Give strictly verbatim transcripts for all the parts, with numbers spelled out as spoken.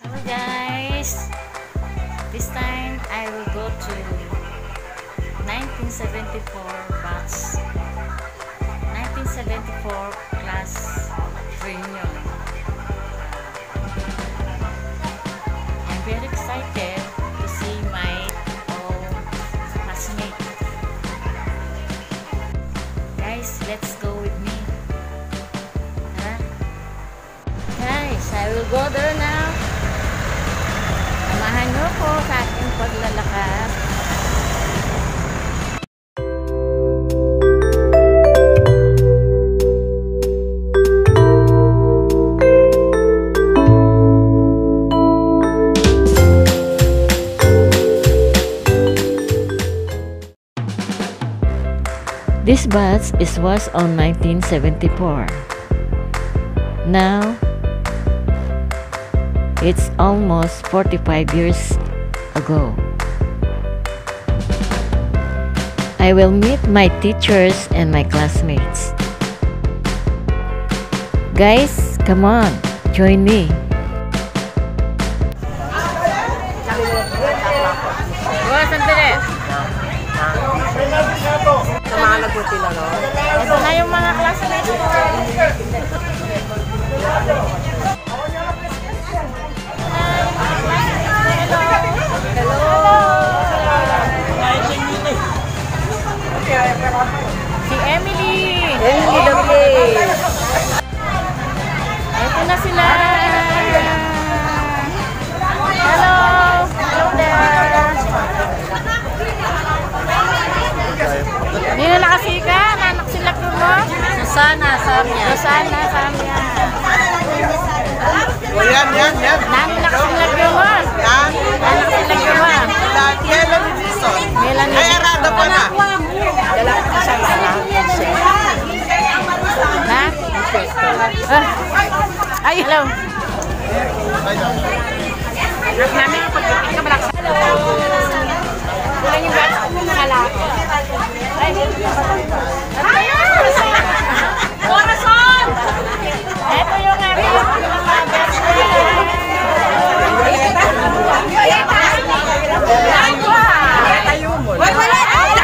Hello guys, this time I will go to nineteen seventy-four batch, nineteen seventy-four class reunion. I'm very excited to see my old classmates. Guys, let's go with me. Huh? Guys, I will go there now. Samahan niyo ko sa aking paglalakad. This bus is was on nineteen seventy-four. Now, it's almost forty-five years ago. I will meet my teachers and my classmates. Guys, come on, join me. Ito na yung mga classmates ko. Si Emily. Emily Lovely. Ito na sila. Hello. Hello there. Hindi na nakasika. Nanak sila ko mo. Susana, Samia. Susana, Samia. O yan, yan, yan. Nanak sila ko mo. Nanak sila ko mo. Melanie Dixon. Melanie. Ay, arado pa na. Dala ko sa sana. Ha? Ay, hello. Harap namin ang pagkakit ka malaksa. Hello. Kulang yung bata ko mga laki. Ay, Corazon! Ito yung aking mga best friend. Tayo mo. Wala!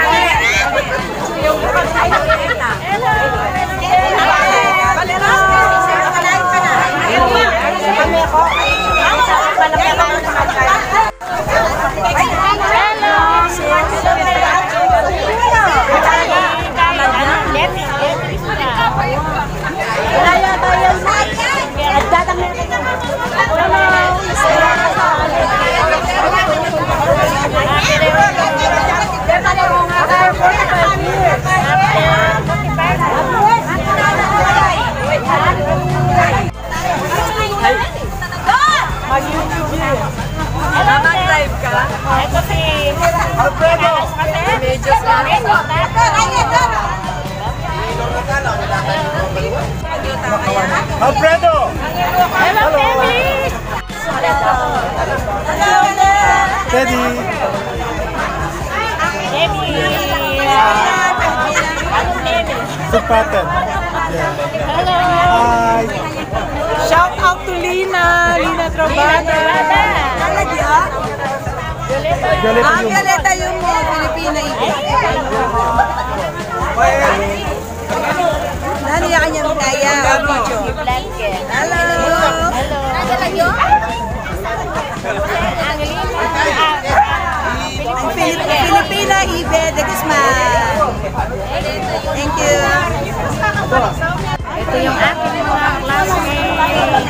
Ito si Alfredo. Medyo sa Alfredo! Hello, baby! Teddy! Baby! Ano, baby? Supaten. Hello! Hi! Shout out to Lina! Lina Trabada! Lagi ah? Violeta. Violeta yung... Violeta yung mo, Pilipina ito. Nani ya kanya kaya? Blanket. Hello! Hello! Ano lang yun? Pilipina Ibe de Guzman. Thank you. Ito yung aking mga classmates.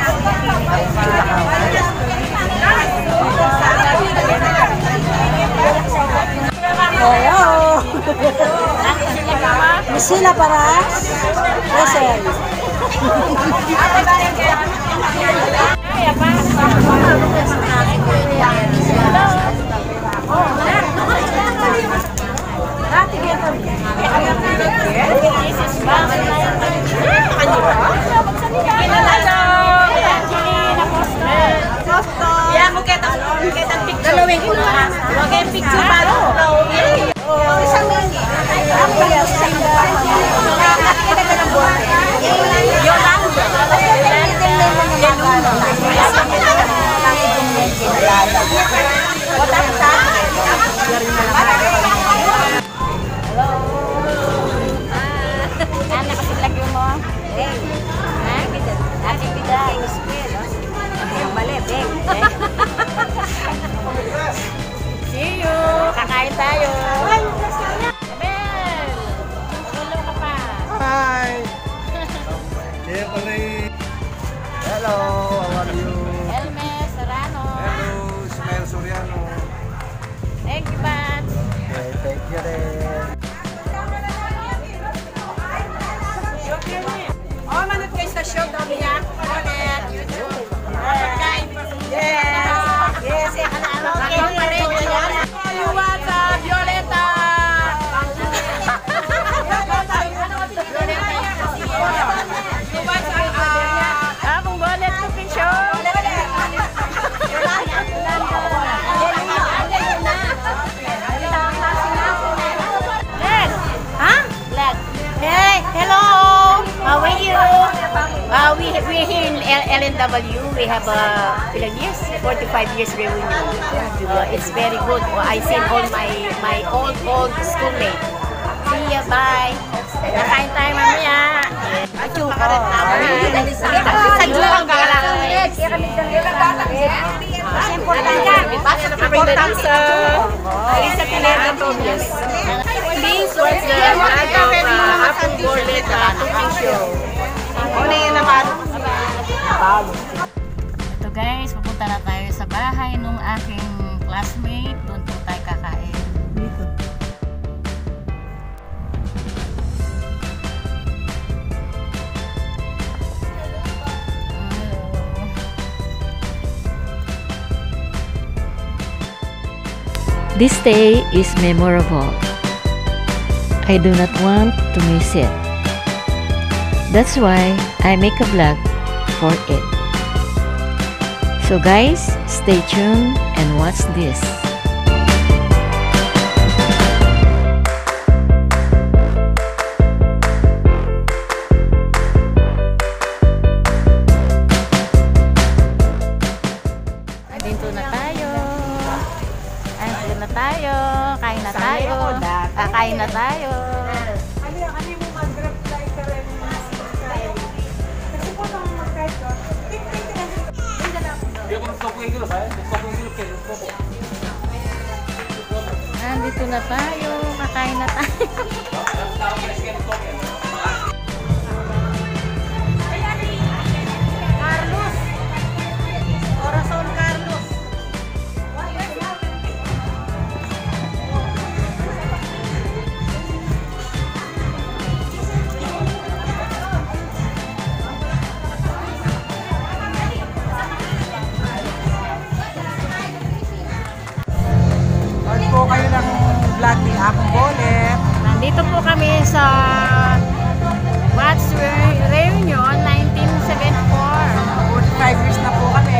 Hello! Ano sila ka? Sila Paras. Rosel. Picture ba? Isang mini. Ako yung Yolanda. Yolanda. L N W, we have uh, ilang years? forty-five years reunion. Uh, it's very good. Uh, I seen all my my old, old schoolmates. See ya, bye! Nakain tayo mamaya. Achu ko. Sadyo ang kailangan. Bring the Lisa. Lisa Pineda Tobias. This was the uh, Apple Borlet uh, cooking show. Ano yun naman? Ito guys, pupunta na tayo sa bahay nung aking classmate. Doon po tayo kakain. Dito. This day is memorable. I do not want to miss it. That's why I make a vlog for it. So guys, stay tuned and watch this. Dito na tayo. Andito na tayo. Kain na tayo. Kakain na tayo. Andito na tayo. Kakain na tayo. Carlos. Corazon Carlos. Watch po kayo ng vlog ni Apple Borlet. Nandito po kami sa Watch Reunion nineteen seventy-four. forty-five years na po kami.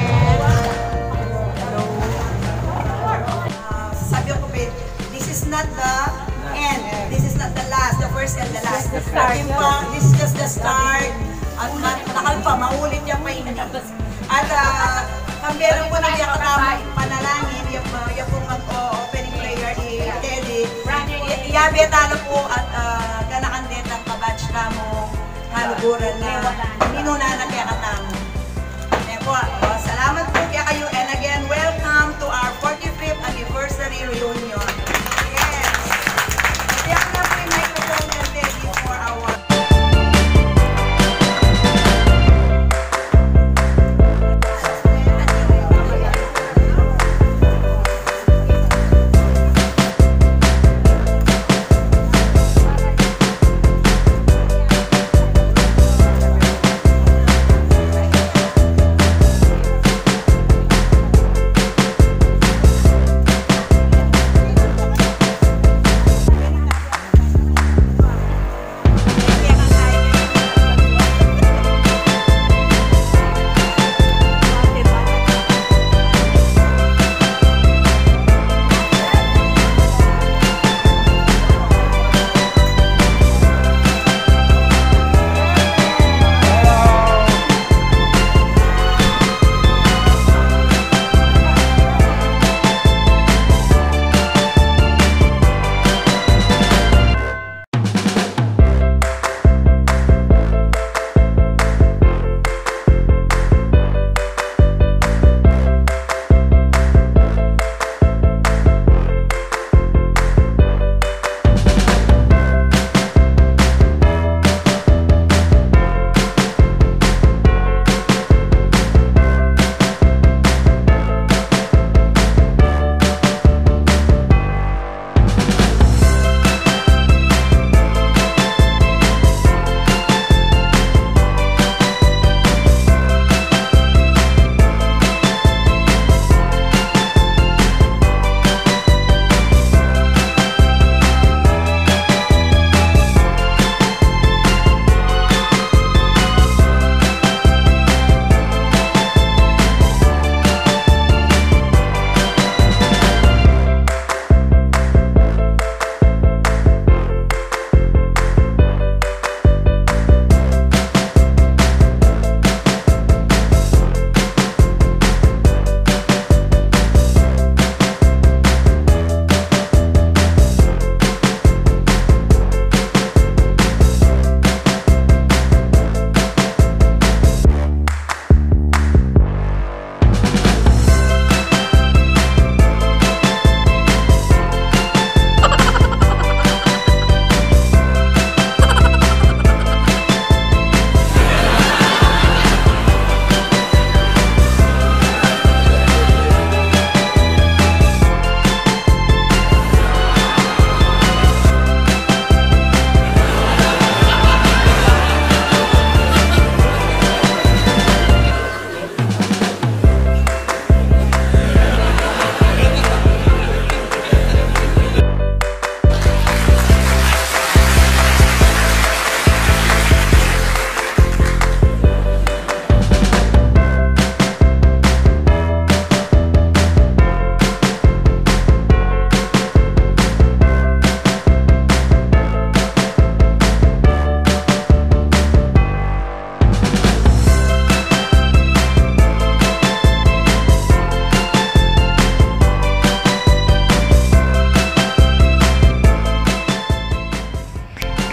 Sabi ko, babe, this is not the end. This is not the last. The first and the last. This is just the start. At nakal pa, maulit yung mainit. At uh, kamberan po ng yakatamang panalangin, yung, uh, yung pong mag-opening prayer ni Teddy. Iyabe talo po at uh, ganakandet ang kabatch na mo haluguran na minuna na kaya katamo. Kaya po, uh, salamat po kaya kayo and again, welcome to our forty-fifth anniversary reunion. Yes! Kaya na po yung microphone and Teddy for our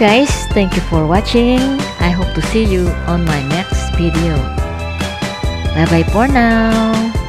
guys, thank you for watching. I hope to see you on my next video. Bye bye for now.